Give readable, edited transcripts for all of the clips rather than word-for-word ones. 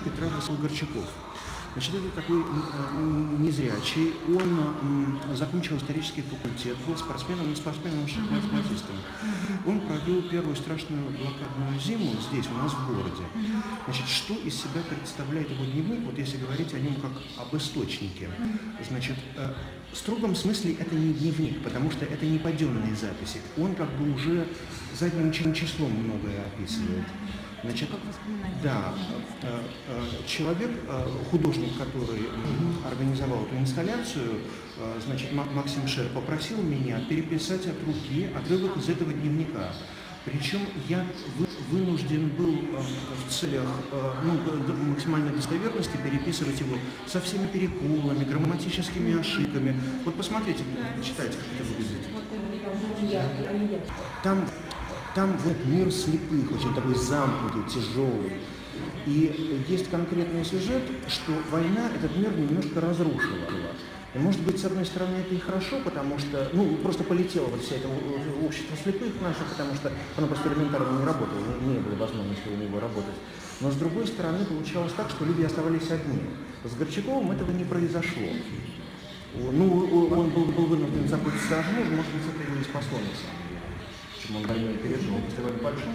Петра Горчаков. Значит, это такой незрячий, он закончил исторический факультет, был спортсменом-шахматистом. Он провел первую страшную блокадную зиму здесь, у нас в городе. Значит, что из себя представляет его дневник, вот если говорить о нем как об источнике? Значит, в строгом смысле это не дневник, потому что это не паденные записи. Он как бы уже задним числом многое описывает. Значит, да, человек, художник, который организовал эту инсталляцию, значит, Максим Шер, попросил меня переписать от руки отрывок из этого дневника. Причем я вынужден был в целях максимальной достоверности переписывать его со всеми переколами, грамматическими ошибками. Вот посмотрите, читайте, как это выглядит. Там вот мир слепых, очень такой замкнутый, тяжелый. И есть конкретный сюжет, что война этот мир немножко разрушила. И может быть, с одной стороны, это и хорошо, потому что, просто полетело вот вся это общество слепых наше, потому что оно просто элементарно не работало, не было возможности у него работать. Но с другой стороны, получалось так, что люди оставались одни. С Горчаковым этого не произошло. Он был вынужден заботиться о жене, может быть, это его и спасло на самом деле. Чем он войну пережил. Если вы большой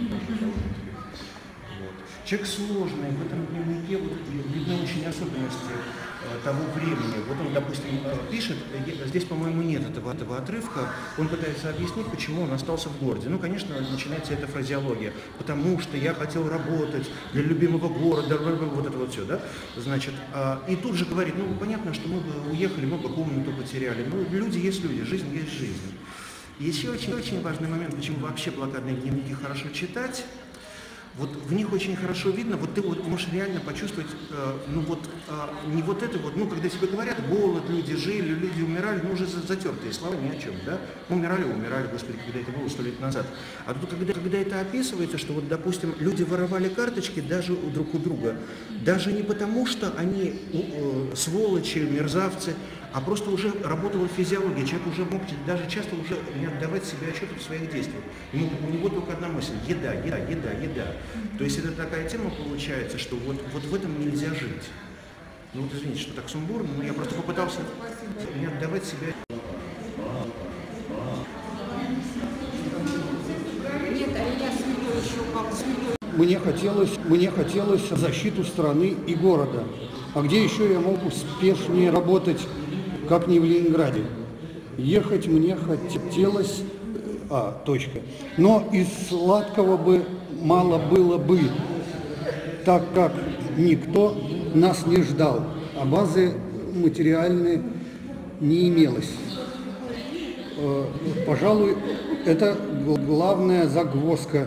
человек сложный, в этом дневнике видны очень особенности того времени. Вот он, допустим, пишет, здесь, по-моему, нет этого отрывка, он пытается объяснить, почему он остался в городе. Конечно, начинается эта фразеология, потому что я хотел работать для любимого города, вот это вот все, да? Значит, и тут же говорит, понятно, что мы бы уехали, мы бы комнату потеряли, люди есть люди, жизнь есть жизнь. И еще очень важный момент, почему вообще блокадные дневники хорошо читать. Вот в них очень хорошо видно, вот ты можешь реально почувствовать, не вот это вот, когда тебе говорят, голод, люди жили, люди умирали, уже затертые слова ни о чем, да? Умирали, господи, когда это было 100 лет назад. А тут, когда это описывается, что вот, допустим, люди воровали карточки даже друг у друга, даже не потому, что они сволочи, мерзавцы, а просто уже работала физиология, человек уже мог даже часто уже не отдавать себе отчета в своих действиях. У него только одна мысль – еда. То есть это такая тема получается, что вот в этом нельзя жить. Извините, что так сумбурно, но я просто попытался не отдавать себе. Мне хотелось защиту страны и города. А где еще я мог успешнее работать, как не в Ленинграде? Ехать мне хотелось, но из сладкого бы мало было бы, так как никто нас не ждал, а базы материальной не имелось. Пожалуй, это главная загвоздка.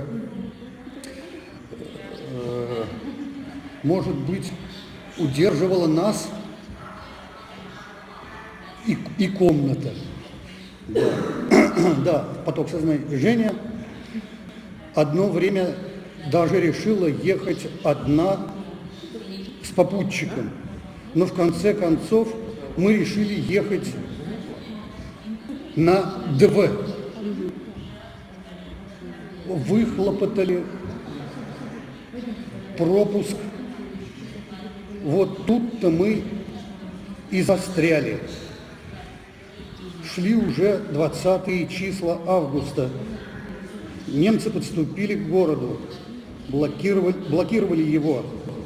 Может быть, удерживала нас и комната. Да, поток сознания. Женя одно время даже решила ехать одна с попутчиком. Но в конце концов мы решили ехать на ДВ. Выхлопотали пропуск. Вот тут-то мы и застряли. Шли уже 20-е числа августа. Немцы подступили к городу, блокировали его.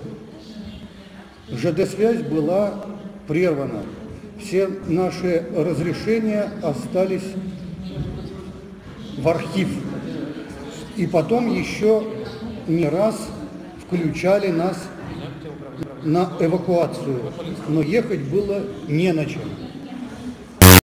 ЖД-связь была прервана. Все наши разрешения остались в архив. И потом еще не раз включали нас на эвакуацию, но ехать было не на чем.